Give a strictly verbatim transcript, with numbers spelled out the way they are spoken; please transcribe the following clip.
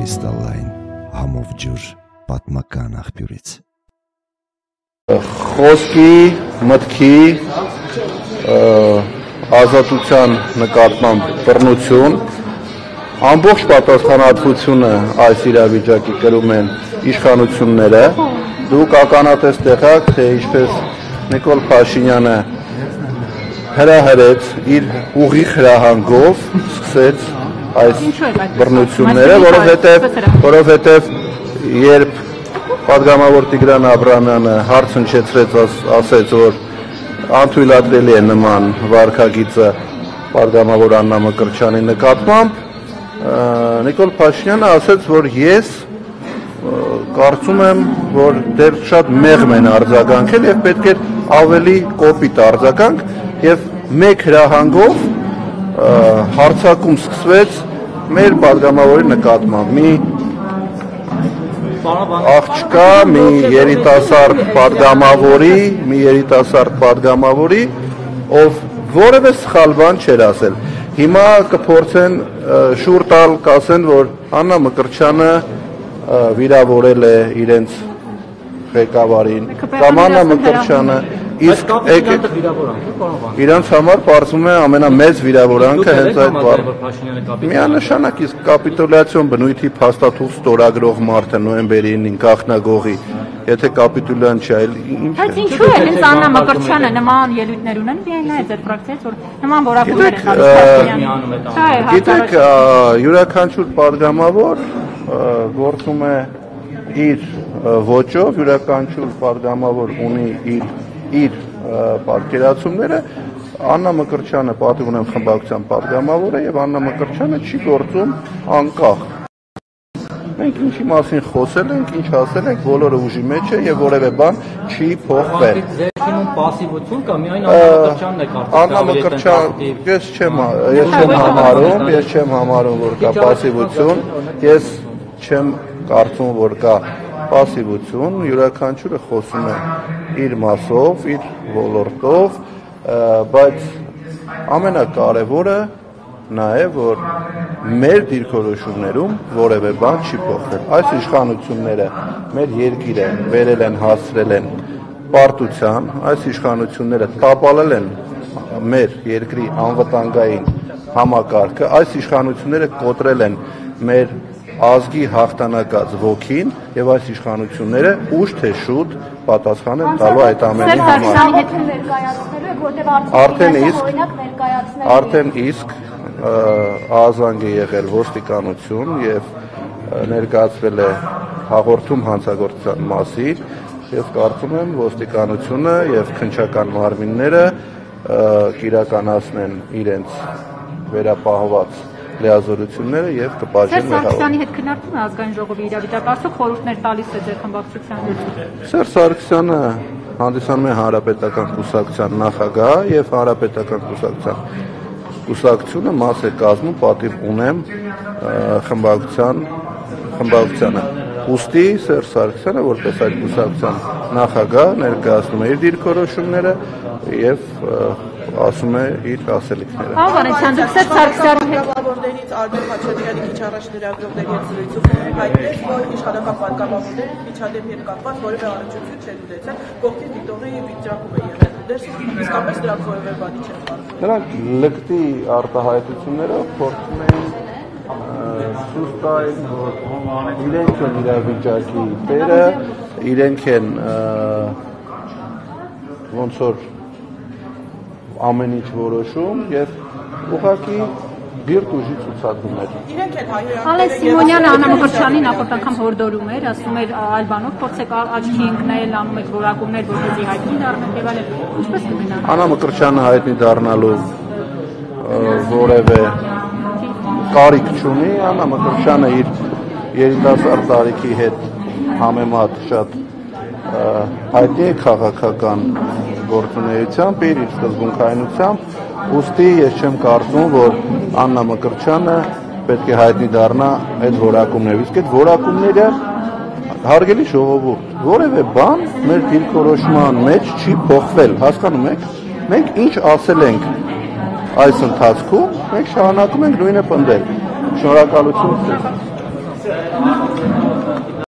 կրիստալային համով ջուր պատմական աղբյուրից։ Խոսքի, մտքի, ազատության նկատմամբ բռնություն, ամբողջ պատասխանատվությունը այս իրավիճակի կրում են իշխանությունները։ Դուք ականատես եղաք, թե ինչպես Նիկոլ Փաշինյանը հրահրեց իր ուղիղ հրահանգով սկսեց այս բռնությունները, որովհետև որովհետև երբ պատգամավոր Տիգրան Աբրամյանը հարց հնչեցրեց, ասեց, որ անթույլատրելի է նման վարքագիծը պատգամավոր Աննա Մկրտչյանի նկատմամբ, Նիկոլ Փաշինյանը ասեց, որ ես կարծում եմ, որ դեռ շատ մեղմ են արձագանքել եւ պետք է ավելի կոպիտ արձագանք եւ մեկ հրահանգով հարցակում սկսվեց մեր պատգամավորի նկատմամբ։ Մի աղջկա, մի երիտասարդ պատգամավորի, մի երիտասարդ պատգամավորի, ով որևէ սխալ բան չէր ասել։ Հիմա կփորձեն շուռ տալ, կասեն, որ Աննա Մկրտչյանը վիրավորել է իրենց ղեկավարին, կամ Աննա Մկրտչյանը, իսկ իրանց համար պարզվում է ամենամեծ վիրավորանքը հենց այդ միանշանակ, իսկ կապիտուլյացիոն բնույթի փաստաթուղթ ստորագրող մարդը նոյեմբերին գաղտնագողի, եթե կապիտուլյան չի, այլ ինչ է։ Բայց ինչու է հենց Աննա Մկրտչյանը նման ելույթներ ունեն, միայն նա է ձեր ֆրակցիայից, որ նման որակումներ են տալիս։ Գիտեք, յուրաքանչյուր պատգամավոր գործում է իր ոճով, յուրաքանչյուր պատգամավոր ունի իր իր պատկերացումները, Աննա Մկրտչյանը պատիվ ունեմ խմբակցության պատգամավոր է եւ Աննա Մկրտչյանը չի գործում անկախ։ Մենք ինչի մասին խոսել ենք, ինչ ասել ենք, բոլորը ուժի մեջ է եւ որևէ բան չի փոխվել։ Ձերքինում պասիվություն կա, միայն Աննա Մկրտչյանն է կարծես։ Աննա Մկրտչյան, ես չեմ, ես չեմ համարում, ես չեմ համարում, որ կա պասիվություն, ես չեմ կարծում, որ կա պասիվություն, յուրաքանչյուրը խոսում է իր մասով, իր ոլորտով, բայց ամենակարևորը նա է, որ մեր դիրքորոշումներում որևէ բան չի փոխվել։ Այս իշխանությունները մեր երկիրը վերել են, հասցրել են պարտության, այս իշխանությունները տապալել են մեր երկրի անվտանգային համակարգը, այս իշխանությունները կոտրել են մեր ազգի հաղթանակած ոգին եւ այս իշխանությունները ուշ թե շուտ պատասխան են տալու այդ ամենի համար։ Արդեն իսկ արդեն իսկ ազանգ է եղել ոստիկանություն եւ ներկայացվել է հաղորդում հանցագործության մասին։ Ես կարծում եմ ոստիկանությունը եւ քննչական մարմինները կիրականացնեն իրենց վերապահված լիազորությունները եւ կպաշտեն մեր հավատքը։ Սերժ Սարգսյանի հետ քննարկում է ազգային ժողովի իրավիճակը, արդյոք խորհուրդներ տալիս է ձեր խմբակցությանը։ Սերժ Սարգսյանը հանդիսանում է Հանրապետական կուսակցության նախագահ եւ Հանրապետական կուսակցության կուսակցությունը մաս է կազմում, պատիվ ունեմ խմբակցության խմբակցությանը։ Ուստի Սերժ Սարգսյանը որպես այդ կուսակցության նախագահ ներկայացնում է իր դիրքորոշումները եւ ասում է իր ասելիքները։ Հավանեցան դուք Սերժ Սարգսյանի հետ պատգամավորներից Ալբերտ Խաչատրյանի քիչ առաջ լրագրողների հետ զրույցում հայտնեց, որ իշխանական պատգամավորները միջադեպի հետ կապված որևէ առնչություն չեն ունեցել, կողքին դիտողի վիճակում է եղել։ Դες իսկապես դրանք որևէ բանի չեն պատմում։ Նրանք լկտի արտահայտություններով փորձում են ցույց տալ, որ իրենք են իրավիճակի տերը, իրենք են ոնց որ ամեն ինչ որոշում եւ ուղղակի բիրտ ուժի ցուցադրումներ։ Իրենք են հայերեն։ Ալեն Սիմոնյանը Աննա Մկրտչյանի նախորդ անգամ հորդորում էր, ասում էր այլ բանով փորձեք աչքի ընկնել, անում եք որակումներ, որպեսզի հայտնի դառնան եւ այլն։ Ինչպես կմնա։ Աննա Մկրտչյանը հայտնի դառնալու որևէ կարիք չունի, Աննա Մկրտչյանը իր երիտասարդ տարիքի հետ համեմատ շատ հայտնի է քաղաքական գործունեությամբ, իր սկզբունքայնությամբ, ուստի ես չեմ կարծում, որ Աննա Մկրտչյանը պետք է հայտնի դառնա այդ որակումներով, իսկ այդ որակումները հարգելի ժողովուրդ, որևէ բան մեր դիրքորոշման մեջ չի փոխվել, հասկանում եք, մենք ինչ ասել ենք այս ընթացքում, մենք շարունակում ենք նույնը պնդել։ Շնորհակալություն։